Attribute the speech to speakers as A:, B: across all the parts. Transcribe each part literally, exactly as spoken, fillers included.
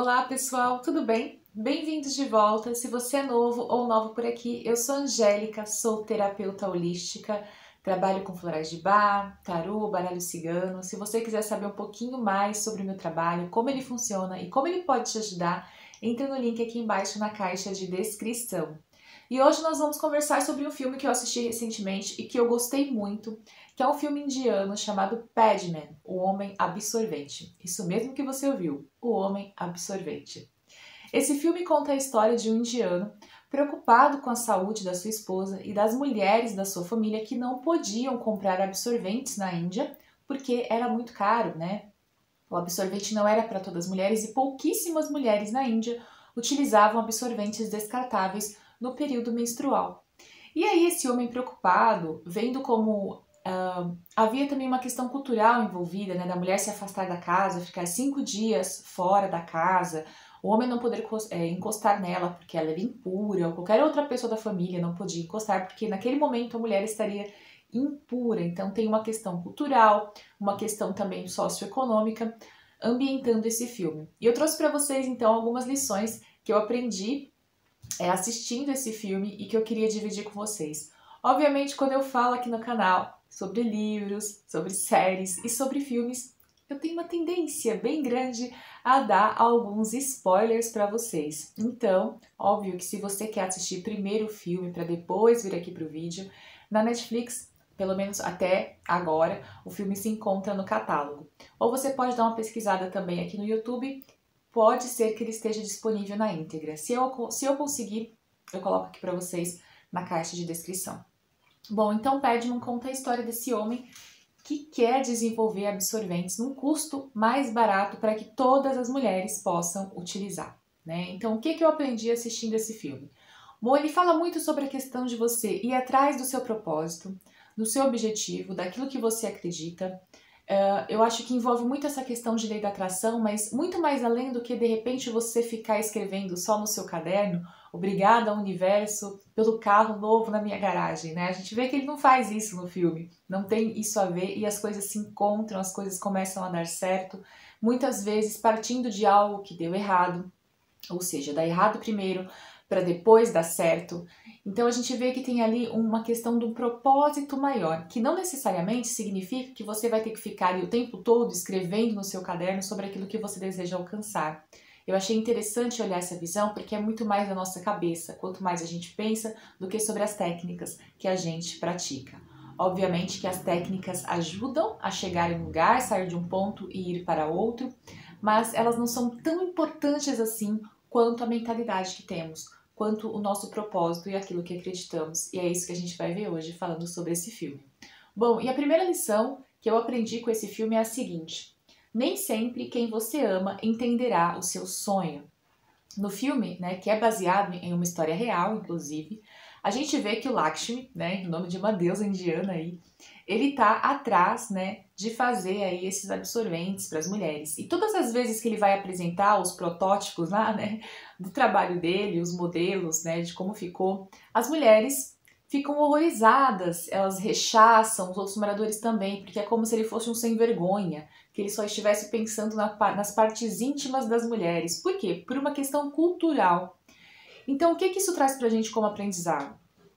A: Olá pessoal, tudo bem? Bem-vindos de volta. Se você é novo ou nova por aqui, eu sou Angélica, sou terapeuta holística, trabalho com florais de bar, tarô, baralho cigano. Se você quiser saber um pouquinho mais sobre o meu trabalho, como ele funciona e como ele pode te ajudar, entre no link aqui embaixo na caixa de descrição. E hoje nós vamos conversar sobre um filme que eu assisti recentemente e que eu gostei muito, que é um filme indiano chamado Padman, O Homem Absorvente. Isso mesmo que você ouviu, O Homem Absorvente. Esse filme conta a história de um indiano preocupado com a saúde da sua esposa e das mulheres da sua família que não podiam comprar absorventes na Índia porque era muito caro, né? O absorvente não era para todas as mulheres e pouquíssimas mulheres na Índia utilizavam absorventes descartáveis no período menstrual. E aí esse homem preocupado, vendo como uh, havia também uma questão cultural envolvida, né, da mulher se afastar da casa, ficar cinco dias fora da casa, o homem não poder é, encostar nela porque ela era impura, ou qualquer outra pessoa da família não podia encostar porque naquele momento a mulher estaria impura. Então tem uma questão cultural, uma questão também socioeconômica ambientando esse filme. E eu trouxe para vocês então algumas lições que eu aprendi é, assistindo esse filme e que eu queria dividir com vocês. Obviamente, quando eu falo aqui no canal sobre livros, sobre séries e sobre filmes, eu tenho uma tendência bem grande a dar alguns spoilers para vocês. Então, óbvio que se você quer assistir primeiro o filme para depois vir aqui para o vídeo, na Netflix, pelo menos até agora, o filme se encontra no catálogo. Ou você pode dar uma pesquisada também aqui no YouTube. Pode ser que ele esteja disponível na íntegra. Se eu, se eu conseguir, eu coloco aqui para vocês na caixa de descrição. Bom, então Padman conta a história desse homem que quer desenvolver absorventes num custo mais barato para que todas as mulheres possam utilizar, né? Então, o que, que eu aprendi assistindo esse filme? Bom, ele fala muito sobre a questão de você ir atrás do seu propósito, do seu objetivo, daquilo que você acredita. Uh, eu acho que envolve muito essa questão de lei da atração, mas muito mais além do que de repente você ficar escrevendo só no seu caderno, obrigada ao universo pelo carro novo na minha garagem, né? A gente vê que ele não faz isso no filme, não tem isso a ver e as coisas se encontram, as coisas começam a dar certo, muitas vezes partindo de algo que deu errado, ou seja, dá errado primeiro para depois dar certo. Então a gente vê que tem ali uma questão de um propósito maior, que não necessariamente significa que você vai ter que ficar ali o tempo todo escrevendo no seu caderno sobre aquilo que você deseja alcançar. Eu achei interessante olhar essa visão porque é muito mais da nossa cabeça, quanto mais a gente pensa, do que sobre as técnicas que a gente pratica. Obviamente que as técnicas ajudam a chegar em um lugar, sair de um ponto e ir para outro, mas elas não são tão importantes assim quanto a mentalidade que temos, quanto o nosso propósito e aquilo que acreditamos. E é isso que a gente vai ver hoje falando sobre esse filme. Bom, e a primeira lição que eu aprendi com esse filme é a seguinte: nem sempre quem você ama entenderá o seu sonho. No filme, né, que é baseado em uma história real, inclusive, a gente vê que o Lakshmi, né, o nome de uma deusa indiana aí, ele tá atrás, né, de fazer aí esses absorventes para as mulheres. E todas as vezes que ele vai apresentar os protótipos lá, né, do trabalho dele, os modelos, né, de como ficou, as mulheres ficam horrorizadas, elas rechaçam, os outros moradores também, porque é como se ele fosse um sem vergonha, que ele só estivesse pensando na, nas partes íntimas das mulheres. Por quê? Por uma questão cultural. Então, o que, que isso traz pra gente como aprendizado?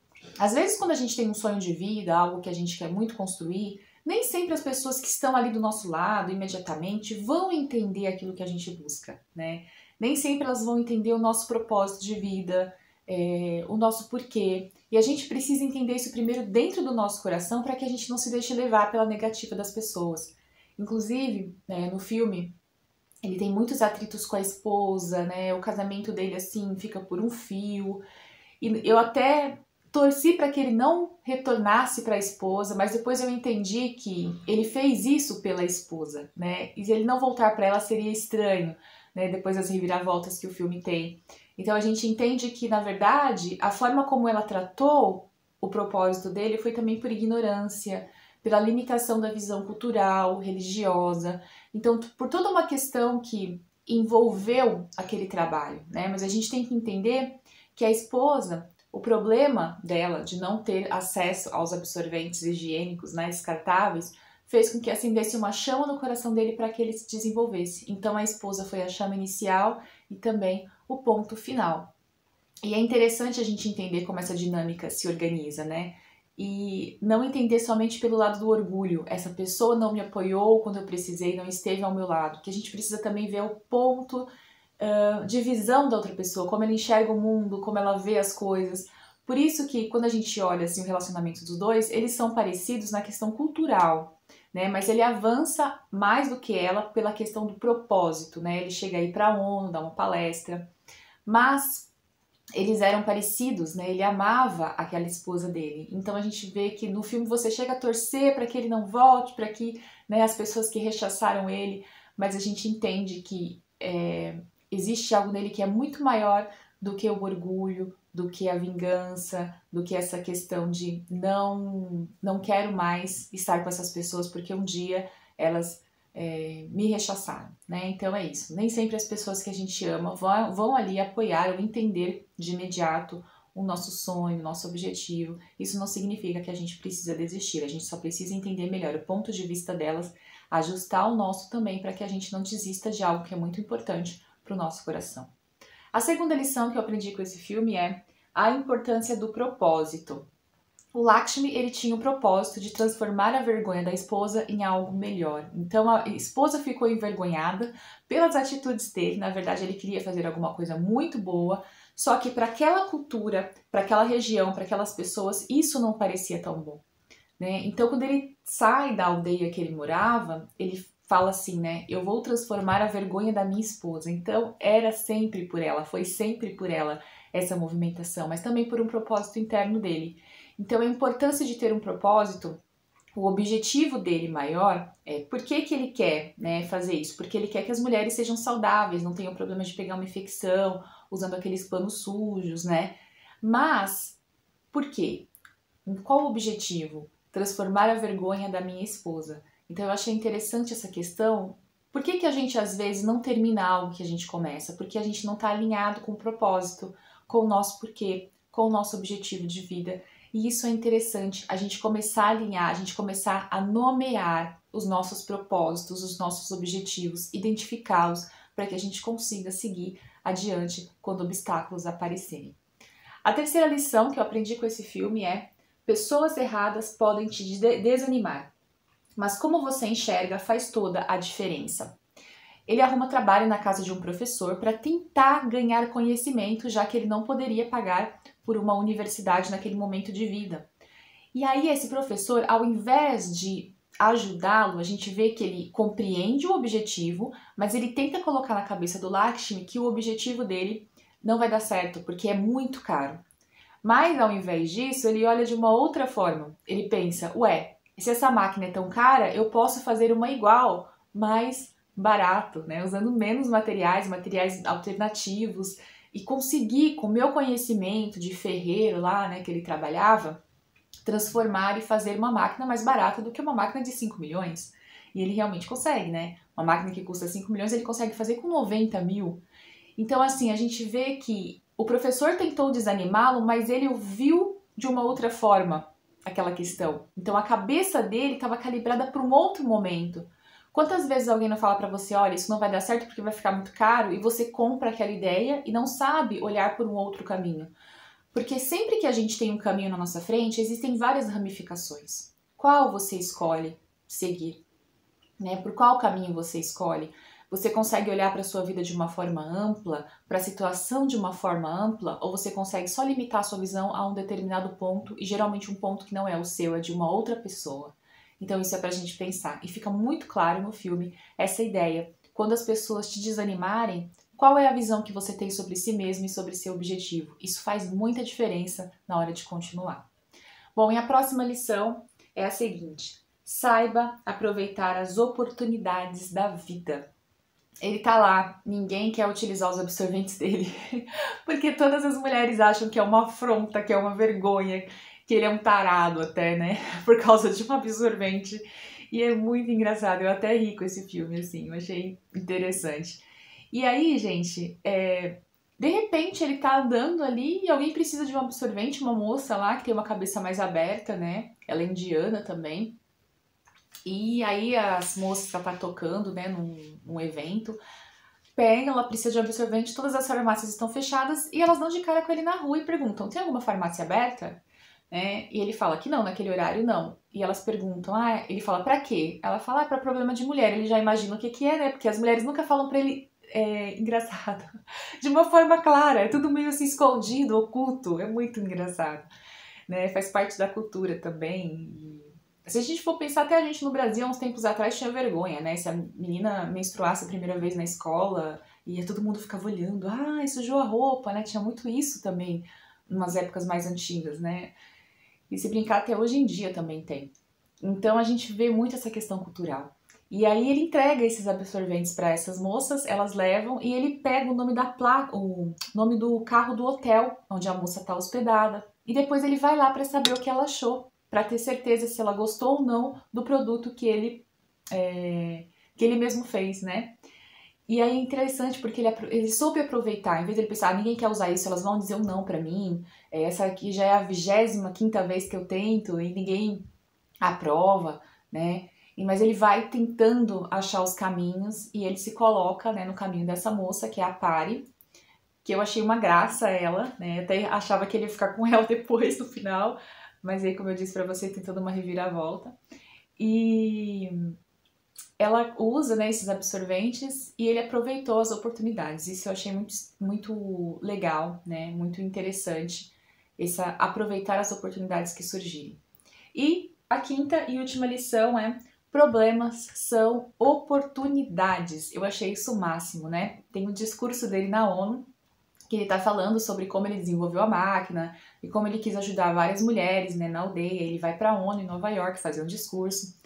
A: Às vezes, quando a gente tem um sonho de vida, algo que a gente quer muito construir, nem sempre as pessoas que estão ali do nosso lado, imediatamente, vão entender aquilo que a gente busca, né? Nem sempre elas vão entender o nosso propósito de vida, é, o nosso porquê. E a gente precisa entender isso primeiro dentro do nosso coração para que a gente não se deixe levar pela negativa das pessoas. Inclusive, né, no filme, ele tem muitos atritos com a esposa, né? O casamento dele, assim, fica por um fio. E eu até torci para que ele não retornasse para a esposa, mas depois eu entendi que ele fez isso pela esposa, né? E ele não voltar para ela seria estranho, né? Depois das reviravoltas que o filme tem. Então a gente entende que, na verdade, a forma como ela tratou o propósito dele foi também por ignorância, pela limitação da visão cultural, religiosa. Então, por toda uma questão que envolveu aquele trabalho, né? Mas a gente tem que entender que a esposa, o problema dela de não ter acesso aos absorventes higiênicos, né, descartáveis, fez com que acendesse uma chama no coração dele para que ele se desenvolvesse. Então a esposa foi a chama inicial e também o ponto final. E é interessante a gente entender como essa dinâmica se organiza, né? E não entender somente pelo lado do orgulho. Essa pessoa não me apoiou quando eu precisei, não esteve ao meu lado. Que a gente precisa também ver o ponto uh, de visão da outra pessoa, como ela enxerga o mundo, como ela vê as coisas. Por isso que quando a gente olha assim, o relacionamento dos dois, eles são parecidos na questão cultural, né? Mas ele avança mais do que ela pela questão do propósito, né? Ele chega aí para a ONU, dá uma palestra, mas eles eram parecidos, né? Ele amava aquela esposa dele. Então a gente vê que no filme você chega a torcer para que ele não volte, para que, né, as pessoas que rechaçaram ele, mas a gente entende que é, existe algo nele que é muito maior do que o orgulho, do que a vingança, do que essa questão de não, não quero mais estar com essas pessoas porque um dia elas É, me rechaçaram, né? Então é isso. Nem sempre as pessoas que a gente ama vão, vão ali apoiar ou entender de imediato o nosso sonho, o nosso objetivo. Isso não significa que a gente precisa desistir, a gente só precisa entender melhor o ponto de vista delas, ajustar o nosso também para que a gente não desista de algo que é muito importante para o nosso coração. A segunda lição que eu aprendi com esse filme é a importância do propósito. O Lakshmi, ele tinha o propósito de transformar a vergonha da esposa em algo melhor. Então a esposa ficou envergonhada pelas atitudes dele. Na verdade, ele queria fazer alguma coisa muito boa, só que para aquela cultura, para aquela região, para aquelas pessoas, isso não parecia tão bom, né? Então, quando ele sai da aldeia que ele morava, ele fala assim, né? Eu vou transformar a vergonha da minha esposa. Então, era sempre por ela, foi sempre por ela essa movimentação, mas também por um propósito interno dele. Então, a importância de ter um propósito, o objetivo dele maior é por que, que ele quer, né, fazer isso? Porque ele quer que as mulheres sejam saudáveis, não tenham problema de pegar uma infecção, usando aqueles panos sujos, né? Mas, por quê? Qual o objetivo? Transformar a vergonha da minha esposa. Então, eu achei interessante essa questão. Por que, que a gente, às vezes, não termina algo que a gente começa? Porque a gente não está alinhado com o propósito, com o nosso porquê, com o nosso objetivo de vida. E isso é interessante, a gente começar a alinhar, a gente começar a nomear os nossos propósitos, os nossos objetivos, identificá-los para que a gente consiga seguir adiante quando obstáculos aparecerem. A terceira lição que eu aprendi com esse filme é: pessoas erradas podem te desanimar, mas como você enxerga faz toda a diferença. Ele arruma trabalho na casa de um professor para tentar ganhar conhecimento, já que ele não poderia pagar por uma universidade naquele momento de vida. E aí esse professor, ao invés de ajudá-lo, a gente vê que ele compreende o objetivo, mas ele tenta colocar na cabeça do Lakshmi que o objetivo dele não vai dar certo, porque é muito caro. Mas ao invés disso, ele olha de uma outra forma. Ele pensa, ué, se essa máquina é tão cara, eu posso fazer uma igual, mas barato, né? Usando menos materiais, materiais alternativos, e conseguir, com o meu conhecimento de ferreiro lá, né, que ele trabalhava, transformar e fazer uma máquina mais barata do que uma máquina de cinco milhões. E ele realmente consegue, né? Uma máquina que custa cinco milhões, ele consegue fazer com noventa mil. Então, assim, a gente vê que o professor tentou desanimá-lo, mas ele o viu de uma outra forma, aquela questão. Então, a cabeça dele estava calibrada para um outro momento. Quantas vezes alguém não fala para você, olha, isso não vai dar certo porque vai ficar muito caro, e você compra aquela ideia e não sabe olhar por um outro caminho? Porque sempre que a gente tem um caminho na nossa frente, existem várias ramificações. Qual você escolhe seguir? Né? Por qual caminho você escolhe? Você consegue olhar para a sua vida de uma forma ampla, para a situação de uma forma ampla, ou você consegue só limitar a sua visão a um determinado ponto, e geralmente um ponto que não é o seu, é de uma outra pessoa? Então isso é pra gente pensar. E fica muito claro no filme essa ideia. Quando as pessoas te desanimarem, qual é a visão que você tem sobre si mesmo e sobre seu objetivo? Isso faz muita diferença na hora de continuar. Bom, e a próxima lição é a seguinte: saiba aproveitar as oportunidades da vida. Ele tá lá, ninguém quer utilizar os absorventes dele, porque todas as mulheres acham que é uma afronta, que é uma vergonha, que ele é um tarado até, né, por causa de um absorvente. E é muito engraçado, eu até ri com esse filme, assim, eu achei interessante. E aí, gente, é, de repente ele tá andando ali e alguém precisa de um absorvente, uma moça lá que tem uma cabeça mais aberta, né, ela é indiana também. E aí as moças que ela tá tocando, né, num, num evento, pegam, ela precisa de um absorvente, todas as farmácias estão fechadas e elas dão de cara com ele na rua e perguntam: tem alguma farmácia aberta? Né? E ele fala que não, naquele horário não. E elas perguntam, ah, ele fala pra quê? Ela fala, ah, pra problema de mulher. Ele já imagina o que que é, né? Porque as mulheres nunca falam pra ele, é engraçado, de uma forma clara, é tudo meio assim escondido, oculto, é muito engraçado, né? Faz parte da cultura também. Se a gente for pensar, até a gente no Brasil, há uns tempos atrás, tinha vergonha, né? Se a menina menstruasse a primeira vez na escola, e todo mundo ficava olhando, ah, sujou a roupa, né? Tinha muito isso também, umas épocas mais antigas, né? E se brincar, até hoje em dia também tem. Então a gente vê muito essa questão cultural. E aí ele entrega esses absorventes para essas moças, elas levam e ele pega o nome da placa, o nome do carro do hotel onde a moça está hospedada. E depois ele vai lá para saber o que ela achou, para ter certeza se ela gostou ou não do produto que ele, é, que ele mesmo fez, né? E aí é interessante porque ele, ele soube aproveitar, em vez de ele pensar, ah, ninguém quer usar isso, elas vão dizer um não pra mim, essa aqui já é a vigésima quinta vez que eu tento e ninguém aprova, né? Mas ele vai tentando achar os caminhos e ele se coloca, né, no caminho dessa moça, que é a Pari, que eu achei uma graça ela, né? Até achava que ele ia ficar com ela depois no final, mas aí, como eu disse pra você, tem toda uma reviravolta. E ela usa, né, esses absorventes e ele aproveitou as oportunidades. Isso eu achei muito, muito legal, né, muito interessante, essa, aproveitar as oportunidades que surgirem. E a quinta e última lição é: problemas são oportunidades. Eu achei isso o máximo, né? Tem um discurso dele na ONU, que ele tá falando sobre como ele desenvolveu a máquina e como ele quis ajudar várias mulheres, né, na aldeia. Ele vai pra ONU em Nova York fazer um discurso.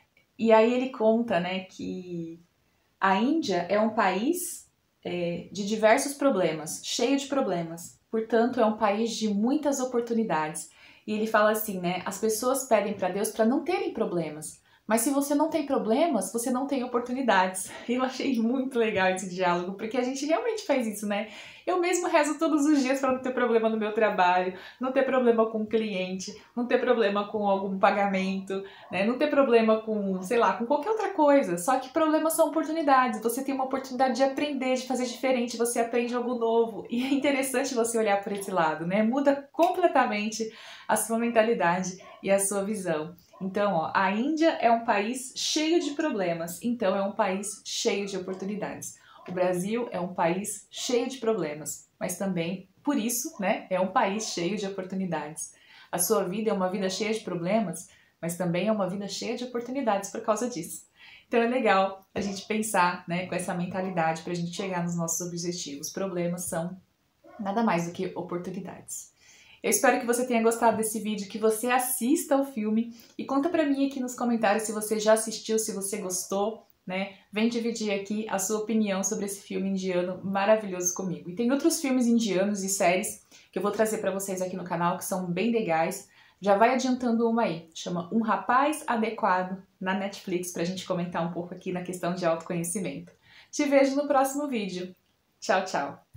A: E aí ele conta, né, que a Índia é um país é, de diversos problemas, cheio de problemas. Portanto, é um país de muitas oportunidades. E ele fala assim, né, as pessoas pedem para Deus para não terem problemas. Mas se você não tem problemas, você não tem oportunidades. Eu achei muito legal esse diálogo, porque a gente realmente faz isso, né? Eu mesmo rezo todos os dias para não ter problema no meu trabalho, não ter problema com o cliente, não ter problema com algum pagamento, né? Não ter problema com, sei lá, com qualquer outra coisa. Só que problemas são oportunidades. Você tem uma oportunidade de aprender, de fazer diferente, você aprende algo novo. E é interessante você olhar por esse lado, né? Muda completamente a sua mentalidade e a sua visão. Então, ó, a Índia é um país cheio de problemas, então é um país cheio de oportunidades. O Brasil é um país cheio de problemas, mas também, por isso, né, é um país cheio de oportunidades. A sua vida é uma vida cheia de problemas, mas também é uma vida cheia de oportunidades por causa disso. Então é legal a gente pensar, né, com essa mentalidade para a gente chegar nos nossos objetivos. Problemas são nada mais do que oportunidades. Eu espero que você tenha gostado desse vídeo, que você assista ao filme e conta pra mim aqui nos comentários se você já assistiu, se você gostou, né? Vem dividir aqui a sua opinião sobre esse filme indiano maravilhoso comigo. E tem outros filmes indianos e séries que eu vou trazer pra vocês aqui no canal que são bem legais. Já vai adiantando uma aí, chama Um Rapaz Adequado, na Netflix, pra gente comentar um pouco aqui na questão de autoconhecimento. Te vejo no próximo vídeo. Tchau, tchau!